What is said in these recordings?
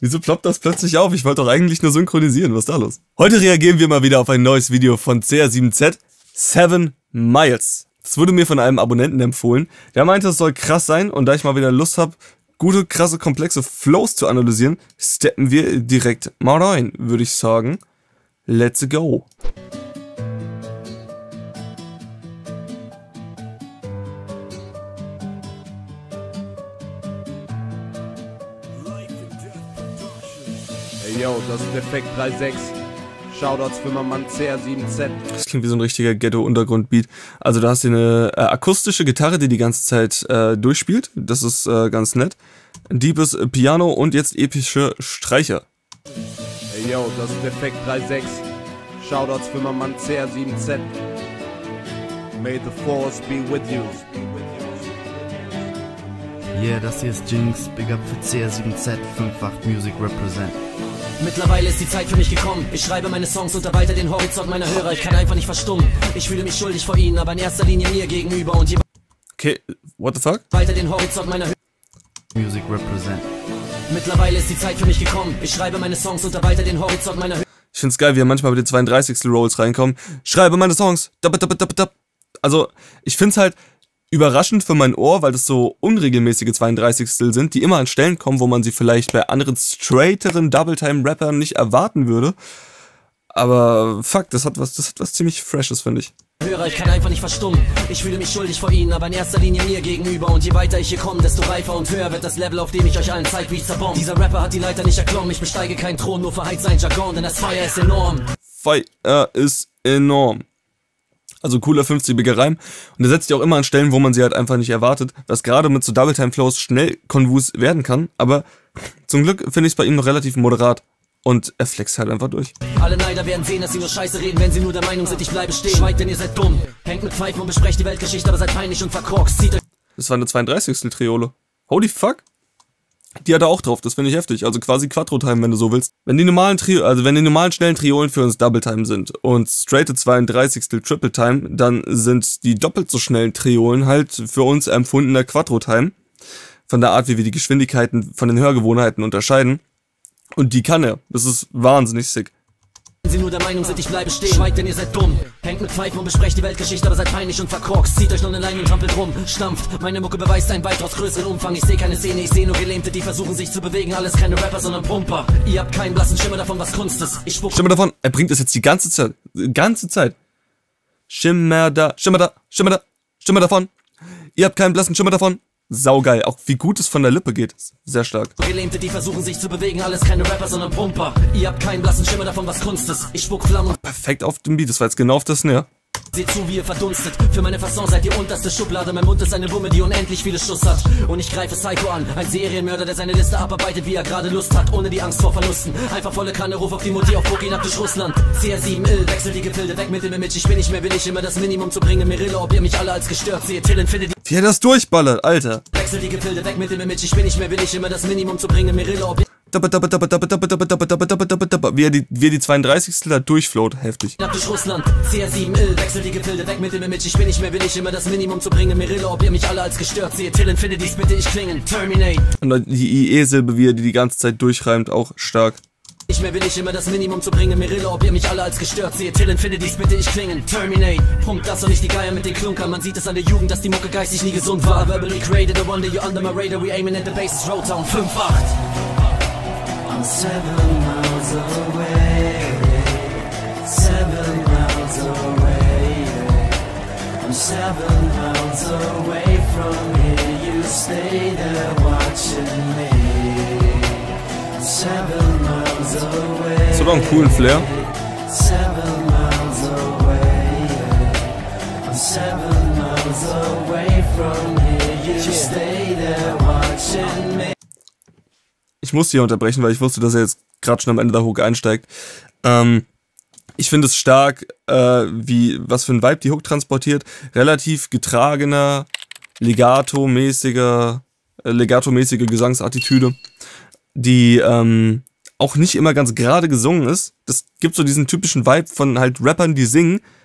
Wieso ploppt das plötzlich auf? Ich wollte doch eigentlich nur synchronisieren. Was ist da los? Heute reagieren wir mal wieder auf ein neues Video von CR7Z. 7 Miles. Das wurde mir von einem Abonnenten empfohlen. Der meinte, es soll krass sein. Und da ich mal wieder Lust habe, gute, krasse, komplexe Flows zu analysieren, steppen wir direkt mal rein, würde ich sagen. Let's go. Hey yo, das ist Defekt 3.6. Shoutouts für mein Mann CR7Z. Das klingt wie so ein richtiger Ghetto-Untergrund-Beat. Also da hast du eine akustische Gitarre, die ganze Zeit durchspielt. Das ist ganz nett. Ein deepes Piano und jetzt epische Streicher. Hey yo, das ist Defekt 3.6. Shoutouts für mein Mann CR7Z. May the force be with you. Yeah, das hier ist Jinx, Big Up für CR7Z, 5-8 Music Represent. Mittlerweile ist die Zeit für mich gekommen. Ich schreibe meine Songs und erweitere den Horizont meiner Hörer. Ich kann einfach nicht verstummen. Ich fühle mich schuldig vor ihnen, aber in erster Linie mir gegenüber. Und je Okay, what the fuck? weiter den Horizont meiner Hörer. Music Represent. Mittlerweile ist die Zeit für mich gekommen. Ich schreibe meine Songs und erweitere den Horizont meiner Hörer. Ich find's geil, wie er manchmal mit den 32. Rolls reinkommen. Schreibe meine Songs. Also, ich find's halt überraschend für mein Ohr, weil das so unregelmäßige 32. sind, die immer an Stellen kommen, wo man sie vielleicht bei anderen straighteren Double-Time-Rappern nicht erwarten würde. Aber fuck, das hat was ziemlich Freshes, finde ich. Ich kann einfach nicht verstummen. Ich fühle mich schuldig vor ihnen, aber in erster Linie mir gegenüber. Und je weiter ich hier komme, desto reifer und höher wird das Level, auf dem ich euch allen zeige, wie ich zerbomb. Dieser Rapper hat die Leiter nicht erklommen. Ich besteige keinen Thron, nur verheizt sein Jargon, denn das Feuer ist enorm. Feuer ist enorm. Also cooler 50er Reim. Und er setzt die auch immer an Stellen, wo man sie halt einfach nicht erwartet. Was gerade mit so Double-Time-Flows schnell konvus werden kann. Aber zum Glück finde ich es bei ihm noch relativ moderat. Und er flext halt einfach durch. Alle Neider werden sehen, dass sie nur Scheiße reden, wenn sie nur der Meinung sind, ich bleibe stehen. Schweigt, denn ihr seid dumm. Hängt mit Pfeifen und besprecht die Weltgeschichte, aber seid peinlich und verkorkst. Zieht euch. Das war eine 32. Triole. Holy fuck. Die hat er auch drauf, das finde ich heftig. Also quasi Quattro-Time, wenn du so willst. Wenn die normalen schnellen Triolen für uns Double-Time sind und straighte 32. Triple-Time, dann sind die doppelt so schnellen Triolen halt für uns empfundener Quattro-Time. Von der Art, wie wir die Geschwindigkeiten von den Hörgewohnheiten unterscheiden. Und die kann er. Das ist wahnsinnig sick. Wenn sie nur der Meinung sind, ich bleibe stehen. Schweigt, denn ihr seid dumm. Hängt mit Pfeifen und besprecht die Weltgeschichte, aber seid peinlich und verkorkst. Zieht euch nur eine Leine und trampelt rum. Stampft. Meine Mucke beweist einen weitaus größeren Umfang. Ich sehe keine Szene, ich sehe nur Gelähmte, die versuchen sich zu bewegen. Alles keine Rapper, sondern Pumper. Ihr habt keinen blassen Schimmer davon, was Kunst ist. Ich spuck. Schimmer davon. Er bringt es jetzt die ganze Zeit. Schimmer davon. Ihr habt keinen blassen Schimmer davon. Saugeil. Auch wie gut es von der Lippe geht. Sehr stark. Gelähmte, die versuchen sich zu bewegen. Alles keine Rapper, sondern Pumper. Ihr habt keinen blassen Schimmer davon, was Kunst ist. Ich spuck Flammen. Perfekt auf dem Beat. Das war jetzt genau auf das Snare. Seht zu, wie ihr verdunstet. Für meine Fasson seid ihr unterste Schublade. Mein Mund ist eine Wumme, die unendlich viele Schuss hat. Und ich greife Psycho an. Ein Serienmörder, der seine Liste abarbeitet, wie er gerade Lust hat. Ohne die Angst vor Verlusten. Einfach volle Kanne, ruf auf die Mutti auf Burkina durch Russland. CR7 ill, wechsel die Gefilde, weg mit dem Image. Ich bin nicht mehr willig, immer das Minimum zu bringen. Mirille, ob ihr mich alle als gestört seht. Till Infinity. Wie er das durchballert, Alter. Wechsel die Gefilde, weg mit dem Image. Ich bin nicht mehr willig, immer das Minimum zu bringen. Mirille, ob ihr Wie er die 32. da durchfloat, heftig. durch Russland. CR7 ill, wechsel die Gefilde, weg mit dem Image. Ich bin nicht mehr willig, immer das Minimum zu bringen. Mirille, ob ihr mich alle als gestört seht. Till Infinities, bitte ich klingen. Terminate. Und die IE-Silbe, wie er die ganze Zeit durchreimt, auch stark. Nicht mehr willig, immer das Minimum zu bringen. Mirille, ob ihr mich alle als gestört seht. Till Infinities, bitte ich klingen. Terminate. Pumpt das und nicht die Geier mit den Klunkern. Man sieht es an der Jugend, dass die Mucke geistig nie gesund war. Verbally created, a wonder you're under my radar. We aiming at the bases, Roadtown 5-8. I'm 7 miles away. 7 miles away. I'm 7 miles away from here. You stay there watching me. 7 miles away. Das hat auch einen coolen Flair. 7 miles away. I'm 7 miles away from here. You stay there watching me. Ich musste hier unterbrechen, weil ich wusste, dass er jetzt gerade schon am Ende der Hook einsteigt. Ich finde es stark, was für ein Vibe die Hook transportiert. Relativ getragener, legato-mäßige Gesangsattitüde, die auch nicht immer ganz gerade gesungen ist. Das gibt so diesen typischen Vibe von halt Rappern, die singen,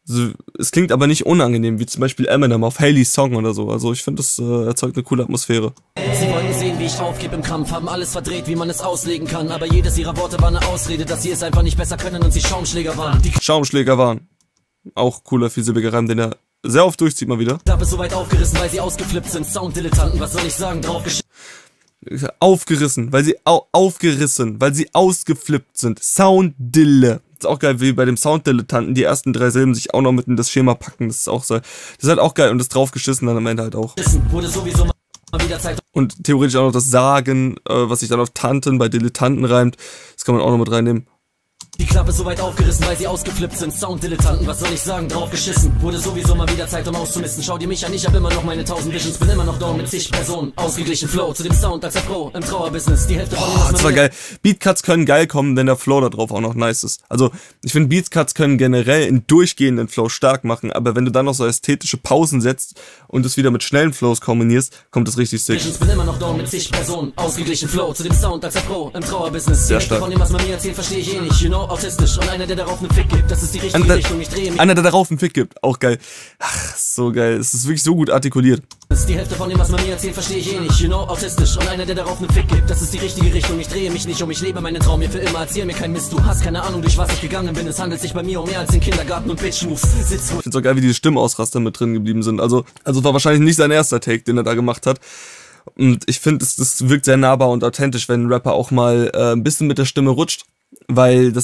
So, es klingt aber nicht unangenehm, wie zum Beispiel Eminem auf Haileys Song oder so. Also ich finde, das erzeugt eine coole Atmosphäre. Sie wollten sehen, wie ich aufgebe im Kampf, haben alles verdreht, wie man es auslegen kann. Aber jedes ihrer Worte war eine Ausrede, dass sie es einfach nicht besser können und sie Schaumschläger waren. Die Schaumschläger waren. Auch cooler, vielsilbiger Reim, den er sehr oft durchzieht mal wieder. Klappe so weit aufgerissen, weil sie ausgeflippt sind. Sounddilettanten, was soll ich sagen, Aufgerissen, weil sie ausgeflippt sind. Sounddille. Ist auch geil, wie bei dem Sounddilettanten die ersten 3 Silben sich auch noch mit in das Schema packen. Das ist auch so. Das ist halt auch geil und das draufgeschissen dann am Ende halt auch. Wurde sowieso mal wieder Zeit. Und theoretisch auch noch das Sagen, was sich dann auf Tanten bei Dilettanten reimt. Das kann man auch noch mit reinnehmen. Die Klappe so weit aufgerissen, weil sie ausgeflippt sind. Sounddilettanten, was soll ich sagen, draufgeschissen. Wurde sowieso mal wieder Zeit, um auszumisten. Schau dir mich an, ich hab immer noch meine 1000 Visions. Bin immer noch down mit zig Personen. Ausgeglichen Flow zu dem Sound als der Pro im Trauerbusiness. Die Hälfte von mir das war geil. Beatcuts können geil kommen, wenn der Flow da drauf auch noch nice ist. Also, ich finde, Beatcuts können generell einen durchgehenden Flow stark machen, aber wenn du dann noch so ästhetische Pausen setzt und es wieder mit schnellen Flows kombinierst, kommt das richtig sick. Bin immer noch down mit zig Personen. Ausgeglichen Flow zu dem Sound als der Pro im Trauerbusiness. Sehr stark. Von dem, was man mir erzählt, verstehe ich eh nicht. You know, autistisch und einer, der darauf einen Fick gibt. Das ist die richtige Richtung, ich drehe mich. Einer, der darauf einen Fick gibt. Auch geil. Ach, so geil. Es ist wirklich so gut artikuliert. Das ist die Hälfte von dem, was man mir erzählt, verstehe ich eh nicht. You know, autistisch und einer, der darauf einen Fick gibt. Das ist die richtige Richtung, ich drehe mich nicht um. Ich lebe meinen Traum mir für immer, erzähl mir kein Mist. Du hast keine Ahnung, durch was ich gegangen bin. Es handelt sich bei mir um mehr als den Kindergarten und Bitch-Moves. Ich find's auch geil, wie diese Stimmausraster mit drin geblieben sind. Also war wahrscheinlich nicht sein erster Take, den er da gemacht hat. Und ich finde, das wirkt sehr nahbar und authentisch, wenn ein Rapper auch mal ein bisschen mit der Stimme rutscht. Weil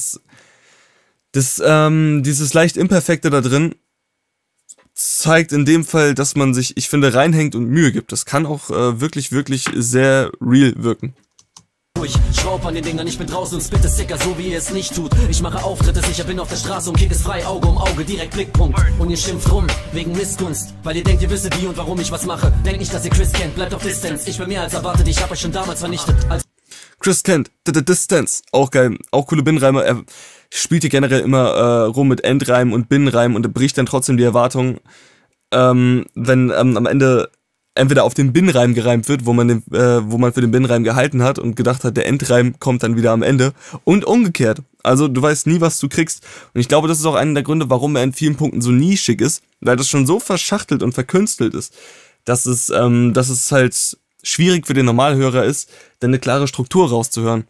dieses leicht Imperfekte da drin zeigt in dem Fall, dass man sich, ich finde, reinhängt und Mühe gibt. Das kann auch wirklich, wirklich sehr real wirken. Ich schraub an den Dingern, ich bin draußen und spitte sicker, so wie ihr es nicht tut. Ich mache Auftritte, sicher bin auf der Straße und Kick ist frei, Auge um Auge, direkt Blickpunkt. Und ihr schimpft rum, wegen Missgunst, weil ihr denkt, ihr wisst wie und warum ich was mache. Denkt nicht, dass ihr Chris kennt, bleibt auf Distanz. Ich bin mehr als erwartet, ich hab euch schon damals vernichtet. Chris kennt, Distance, auch geil, auch coole Binnenreime. Er spielt hier generell immer rum mit Endreimen und Binnenreimen und er bricht dann trotzdem die Erwartung, wenn am Ende entweder auf den Binnenreim gereimt wird, wo man für den Binnenreim gehalten hat und gedacht hat, der Endreim kommt dann wieder am Ende und umgekehrt. Also du weißt nie, was du kriegst. Und ich glaube, das ist auch einer der Gründe, warum er in vielen Punkten so nischig ist, weil das schon so verschachtelt und verkünstelt ist, dass es halt schwierig für den Normalhörer ist, dann eine klare Struktur rauszuhören.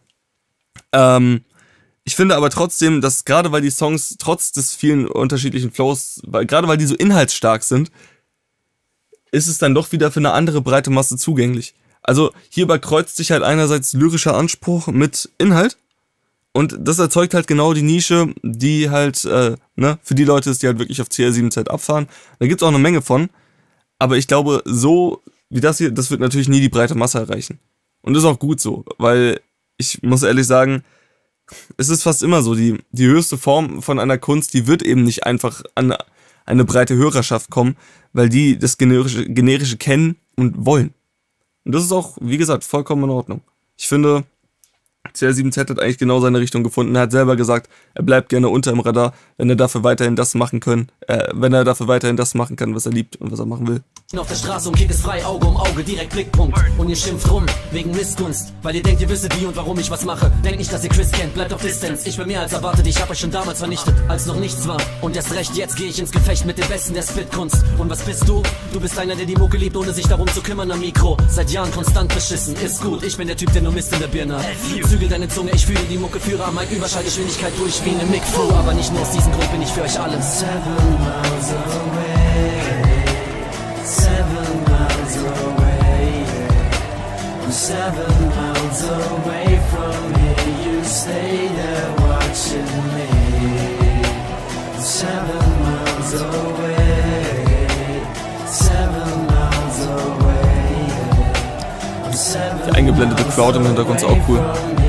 Ich finde aber trotzdem, dass gerade weil die Songs trotz des vielen unterschiedlichen Flows, gerade weil die so inhaltsstark sind, ist es dann doch wieder für eine andere breite Masse zugänglich. Also hier überkreuzt sich halt einerseits lyrischer Anspruch mit Inhalt und das erzeugt halt genau die Nische, die halt für die Leute ist, die halt wirklich auf CR7Z abfahren. Da gibt's auch eine Menge von, aber ich glaube, so wie das hier, das wird natürlich nie die breite Masse erreichen. Und das ist auch gut so, weil ich muss ehrlich sagen, es ist fast immer so, die höchste Form von einer Kunst, die wird eben nicht einfach an eine breite Hörerschaft kommen, weil die das Generische kennen und wollen. Und das ist auch, wie gesagt, vollkommen in Ordnung. Ich finde, CR7Z hat eigentlich genau seine Richtung gefunden. Er hat selber gesagt, er bleibt gerne unter im Radar, wenn er dafür weiterhin das machen kann, was er liebt und was er machen will. Auf der Straße und Kick ist frei, Auge um Auge, direkt Blickpunkt. Und ihr schimpft rum, wegen Missgunst, weil ihr denkt, ihr wisst wie und warum ich was mache. Denkt nicht, dass ihr Chris kennt, bleibt auf Distanz. Ich bin mehr als erwartet, ich hab euch schon damals vernichtet, als noch nichts war. Und erst recht, jetzt gehe ich ins Gefecht mit dem Besten der Spitkunst. Und was bist du? Du bist einer, der die Mucke liebt, ohne sich darum zu kümmern am Mikro. Seit Jahren konstant beschissen, ist gut, ich bin der Typ, der nur Mist in der Birne. Zügel deine Zunge, ich fühle die Mucke, führe mein Überschallgeschwindigkeit durch wie eine Mic-Fu. Aber nicht nur aus diesem Grund bin ich für euch alle 7 miles away, 7 miles away, I'm 7 miles away from here, you stay there watching me, 7 miles away, 7 miles away, I'm 7 die eingeblendete Crowd im Hintergrund ist auch cool.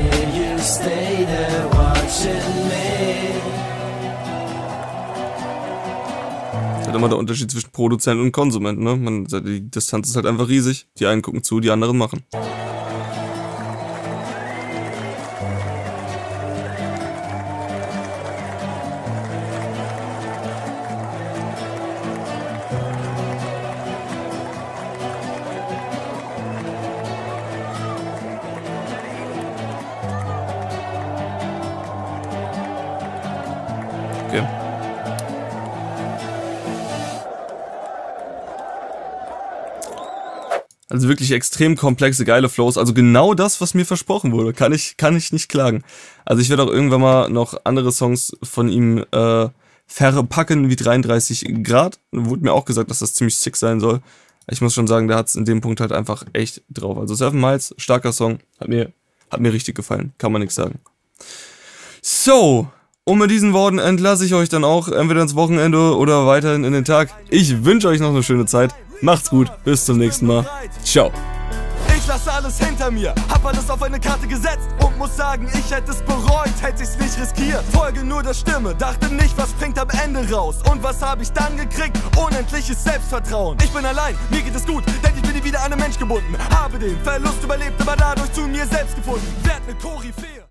Das ist halt immer der Unterschied zwischen Produzent und Konsument, ne? Die Distanz ist halt einfach riesig. Die einen gucken zu, die anderen machen. Okay. Also wirklich extrem komplexe, geile Flows. Also genau das, was mir versprochen wurde. Kann ich nicht klagen. Also ich werde auch irgendwann mal noch andere Songs von ihm verpacken wie 33 Grad. Wurde mir auch gesagt, dass das ziemlich sick sein soll. Ich muss schon sagen, der hat es in dem Punkt halt einfach echt drauf. Also 7 Miles, starker Song. Hat mir richtig gefallen. Kann man nichts sagen. So, und mit diesen Worten entlasse ich euch dann auch entweder ins Wochenende oder weiterhin in den Tag. Ich wünsche euch noch eine schöne Zeit. Macht's gut, bis zum nächsten Mal. Ciao. Ich lasse alles hinter mir, hab alles auf eine Karte gesetzt und muss sagen, ich hätte es bereut, hätte ich's nicht riskiert. Folge nur der Stimme, dachte nicht, was springt am Ende raus. Und was hab ich dann gekriegt? Unendliches Selbstvertrauen. Ich bin allein, mir geht es gut, denn ich bin nie wieder an einen Mensch gebunden. Habe den Verlust überlebt, aber dadurch zu mir selbst gefunden. Werd ne Koryphäe.